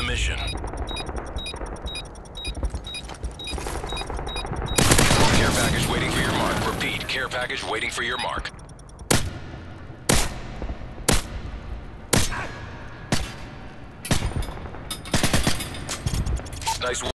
mission. Care package waiting for your mark. Repeat, care package waiting for your mark. Nice work.